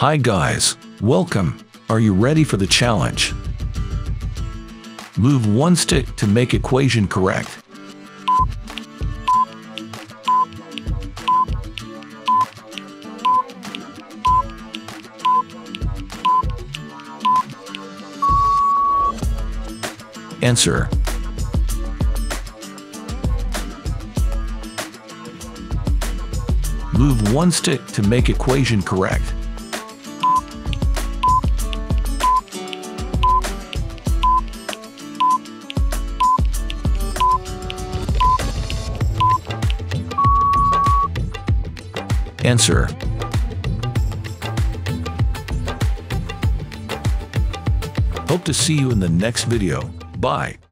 Hi guys, welcome. Are you ready for the challenge? Move one stick to make equation correct. Answer. Move one stick to make equation correct. Answer. Hope to see you in the next video. Bye.